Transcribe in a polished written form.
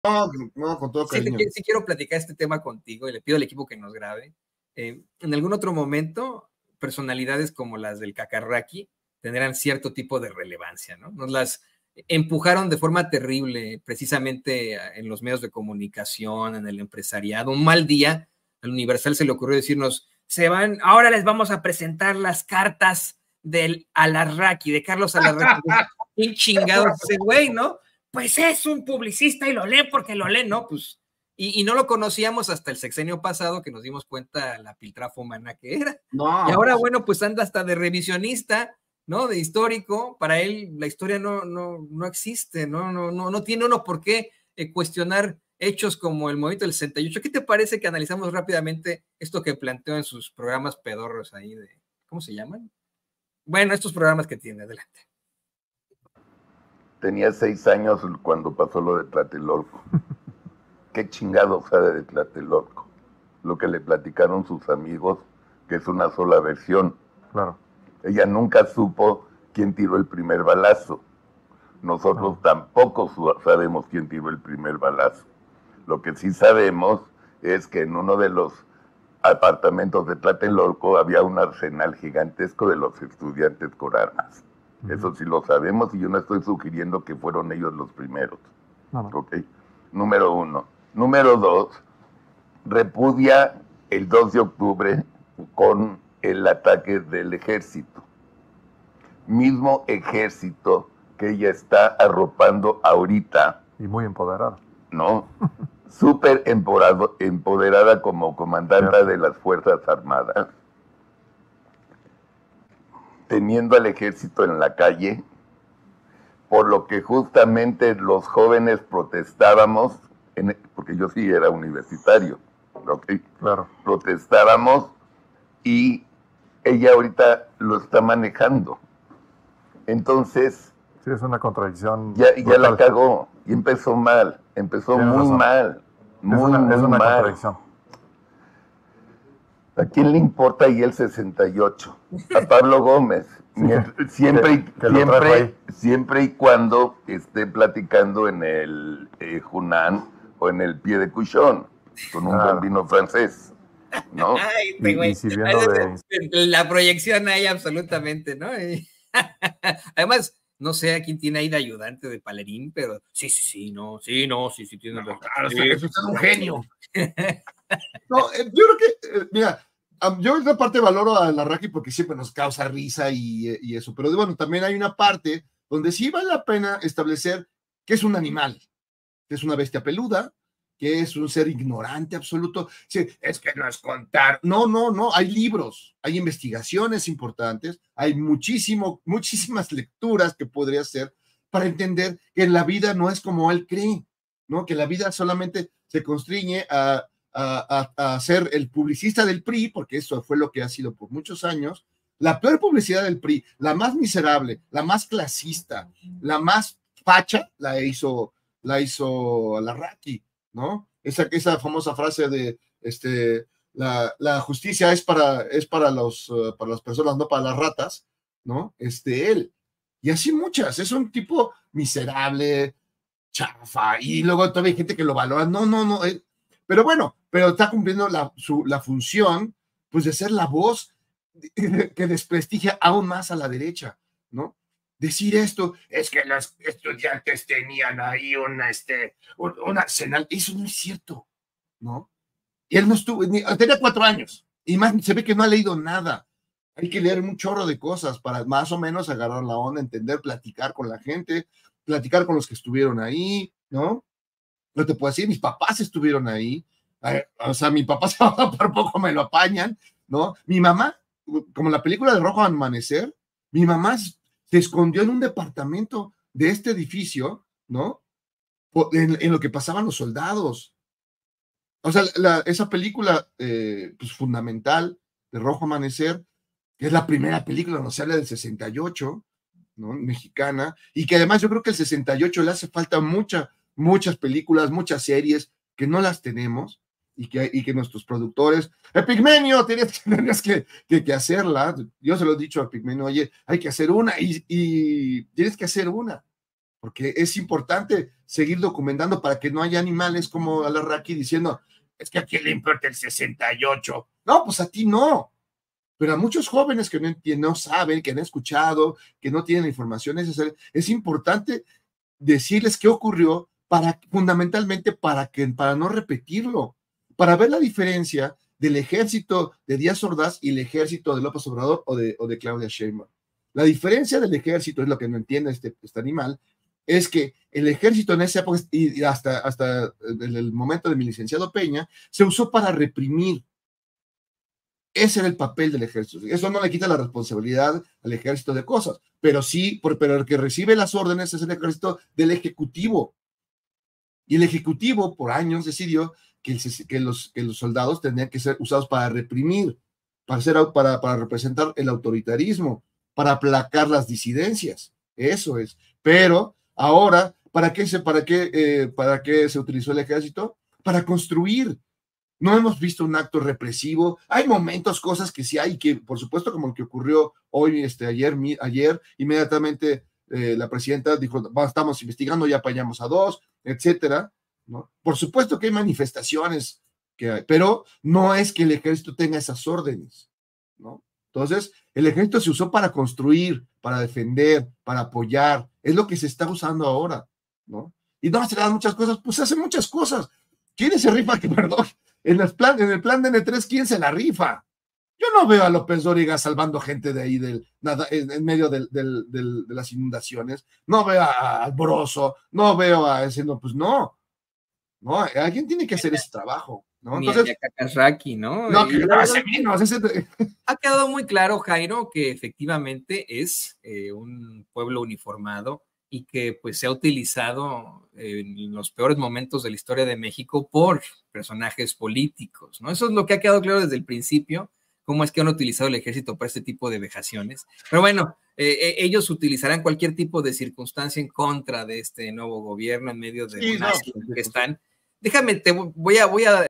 No, no, con todo cariño. Sí quiero platicar este tema contigo y le pido al equipo que nos grabe. En algún otro momento, personalidades como las del Cacarraqui tendrán cierto tipo de relevancia, ¿no? Nos las empujaron de forma terrible, precisamente en los medios de comunicación, en el empresariado. Un mal día, al Universal se le ocurrió decirnos, ahora les vamos a presentar las cartas del Alarraqui, de Carlos Alarraqui. Bien chingados ese güey, ¿no? Pues es un publicista y lo lee porque lo lee, ¿no? Pues, y no lo conocíamos hasta el sexenio pasado que nos dimos cuenta la piltrafa humana que era. No. Y ahora, bueno, pues anda hasta de revisionista, ¿no? De histórico. Para él la historia no existe, no tiene uno por qué cuestionar hechos como el movimiento del 68. ¿Qué te parece que analizamos rápidamente esto que planteó en sus programas pedorros ahí de, ¿cómo se llaman? Bueno, estos programas que tiene, adelante. Tenía 6 años cuando pasó lo de Tlatelolco. ¿Qué chingado sabe de Tlatelolco? Lo que le platicaron sus amigos, que es una sola versión. Claro. Ella nunca supo quién tiró el primer balazo. Nosotros tampoco sabemos quién tiró el primer balazo. Lo que sí sabemos es que en uno de los apartamentos de Tlatelolco había un arsenal gigantesco de los estudiantes con armas. Eso sí lo sabemos y yo no estoy sugiriendo que fueron ellos los primeros. ¿Okay? Número 1. Número 2, repudia el 2 de octubre con el ataque del ejército. Mismo ejército que ella está arropando ahorita. Y muy empoderada. ¿No? Súper empoderada como comandante de las Fuerzas Armadas. Teniendo al ejército en la calle, por lo que justamente los jóvenes protestábamos, porque yo sí era universitario, ¿okay? Claro. Protestábamos y ella ahorita lo está manejando. Entonces... Sí, es una contradicción. Ya la cagó y empezó mal, empezó muy mal, muy mal. Contradicción. ¿A quién le importa ahí el 68? A Pablo Gómez. Sí, siempre y cuando esté platicando en el Hunan o en el Pie de Cuchón, con un buen vino francés, ¿no? Ay, y la proyección ahí absolutamente, ¿no? Además, no sé a quién tiene ahí de ayudante de Palerín, pero sí, tiene razón. Claro, eso es un genio. No, yo creo que, mira, yo esta parte valoro a Alarraqui porque siempre nos causa risa y eso, pero bueno, también hay una parte donde sí vale la pena establecer que es un animal, que es una bestia peluda, que es un ser ignorante absoluto. Sí, es que no es contar. No, hay libros, hay investigaciones importantes, hay muchísimas lecturas que podría hacer para entender que la vida no es como él cree, ¿no? Que la vida solamente se constriñe a ser el publicista del PRI, porque eso fue lo que ha sido por muchos años, la peor publicidad del PRI, la más miserable, la más clasista, la más facha, la hizo Alarraqui, ¿no? Esa famosa frase de la justicia es para las personas, no para las ratas, ¿no? Él. Y así muchas, es un tipo miserable, chafa, y luego todavía hay gente que lo valora, no, pero bueno, pero está cumpliendo la función, pues, de ser la voz que desprestigia aún más a la derecha, ¿no? Decir esto, es que los estudiantes tenían ahí un arsenal, eso no es cierto, ¿no? Y él no estuvo, tenía 4 años, y más se ve que no ha leído nada. Hay que leer un chorro de cosas para más o menos agarrar la onda, entender, platicar con la gente, platicar con los que estuvieron ahí, ¿no? No te puedo decir, mis papás estuvieron ahí, o sea, mi papá por poco me lo apañan, ¿no? Mi mamá, como en la película de Rojo Amanecer, mi mamá se escondió en un departamento de este edificio, ¿no? En lo que pasaban los soldados. O sea, esa película, pues, fundamental de Rojo Amanecer, que es la primera película donde se habla del 68, ¿no? Mexicana, y que además yo creo que el 68 le hace falta muchas películas, muchas series que no las tenemos y que nuestros productores, el Pigmenio, tienes que hacerla. Yo se lo he dicho al Pigmenio, oye, hay que hacer una y tienes que hacer una. porque es importante seguir documentando para que no haya animales como Alarraqui diciendo, es que a quién le importa el 68. No, pues a ti no. Pero a muchos jóvenes que no saben, que han escuchado, que no tienen la información necesaria, es importante decirles qué ocurrió fundamentalmente para no repetirlo, para ver la diferencia del ejército de Díaz Ordaz y el ejército de López Obrador o de Claudia Sheinbaum. La diferencia del ejército, es lo que no entiende este animal, es que el ejército en esa época y hasta el momento de mi licenciado Peña, se usó para reprimir. Ese era el papel del ejército. Eso no le quita la responsabilidad al ejército de cosas, pero sí, pero el que recibe las órdenes es el ejército del ejecutivo. Y el ejecutivo por años decidió que los soldados tenían que ser usados para reprimir, para representar el autoritarismo, para aplacar las disidencias. Eso es. Pero ahora, ¿para qué se utilizó el ejército? Para construir. No hemos visto un acto represivo. Hay momentos, cosas que sí hay, que por supuesto, como el que ocurrió hoy, ayer, inmediatamente la presidenta dijo, estamos investigando, ya apañamos a 2, etcétera, ¿no? Por supuesto que hay manifestaciones, pero no es que el ejército tenga esas órdenes, ¿no? Entonces, el ejército se usó para construir, para defender, para apoyar. Es lo que se está usando ahora, ¿no? Y no se le dan muchas cosas, pues hace muchas cosas. ¿Quién se rifa? Perdón, en el plan de N3, ¿quién se la rifa? Yo no veo a López Dóriga salvando gente de ahí en medio de las inundaciones. No veo a Broso, no veo a ese, no, pues no. No, alguien tiene que hacer ese trabajo, ¿no? Entonces, ni a Kakarraki, ¿no? No, que no, ese menos. Ha quedado muy claro, Jairo, que efectivamente es un pueblo uniformado y que pues se ha utilizado en los peores momentos de la historia de México por personajes políticos, ¿no? Eso es lo que ha quedado claro desde el principio, cómo es que han utilizado el ejército para este tipo de vejaciones. Pero bueno, ellos utilizarán cualquier tipo de circunstancia en contra de este nuevo gobierno en medio de que están. Déjame, voy a